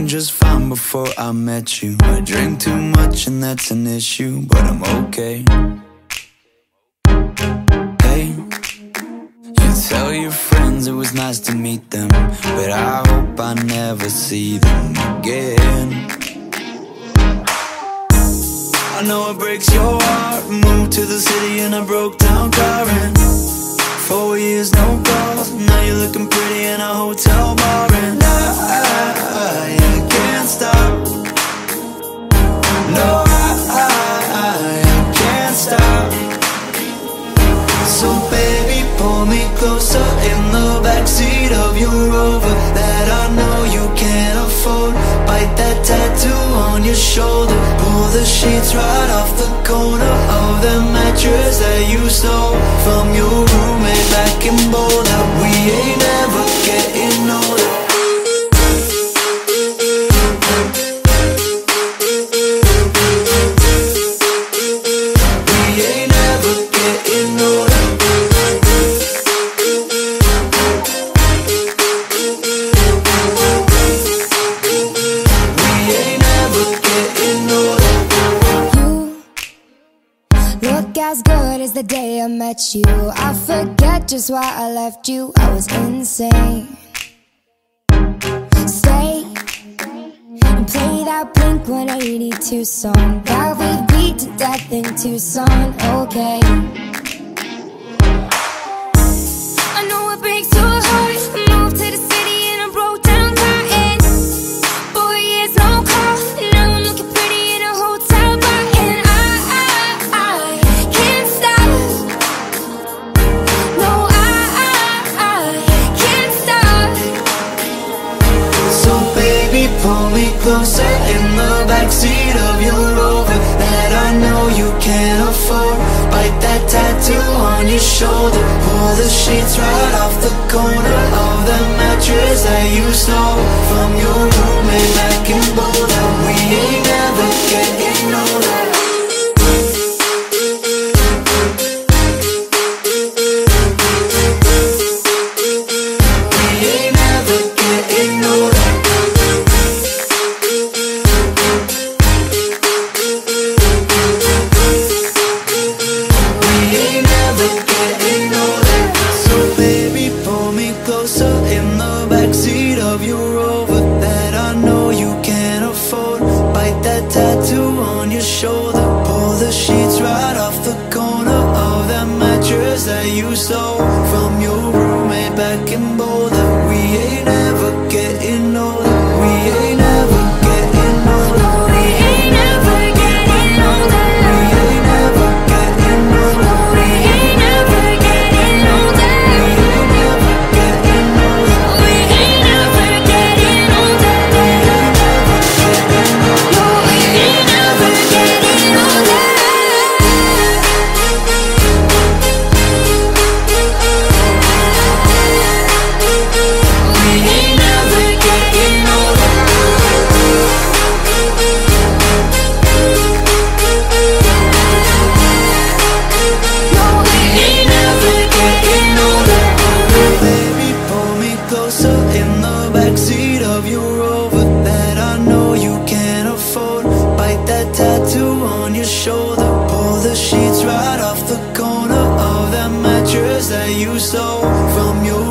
doing just fine before I met you. I drink too much and that's an issue, but I'm okay. Hey, you tell your friends it was nice to meet them, but I hope I never see them again. I know it breaks your heart. Moved to the city and I broke down crying. 4 years, no calls. Now you're looking pretty in a hotel bar, and I can't stop. No, I can't stop. So baby, pull me closer in the backseat of your Rover that I know you can't afford. Bite that tattoo on your shoulder. Pull the sheets right off the corner of the mattress that you stole from your roommate back in Boulder. We ain't ever getting older. We ain't ever getting older. We ain't ever getting older. You look as good as the day I met you. I forget just why I left you. I was insane. Stay and play that Blink-182 song that we beat to death in Tucson. Okay, I know it breaks your heart. Moved to the city and I broke down crying. 4 years, no call. Now I'm looking pretty in a hotel bar, and I can't stop. No, I can't stop. So baby, pull me closer in the backseat of your Rover that I know you can't afford. Bite that tattoo on your shoulder. Pull the sheets right off the corner of the mattress that you stole from your roommate back in Boulder. We ain't never getting older. We ain't never getting older. We ain't never getting older. So baby, pull me closer in the backseat of your Rover that I know you can't afford. Bite that tattoo on your shoulder. Pull the sheets right off the corner of that mattress that you stole from your roommate back in Boulder. We ain't ever getting older. We ain't ever getting older. We ain't never getting older. We ain't ever getting older. We ain't never getting older. We ain't never getting older. We ain't never getting older. No, we ain't never getting older. We ain't never getting older. No, we Ain't never getting older. Baby, pull me closer in the backseat of your Rover that I know you can't afford. Bite that tattoo on your shoulder. Pull the sheets right off the corner of that mattress that you stole from your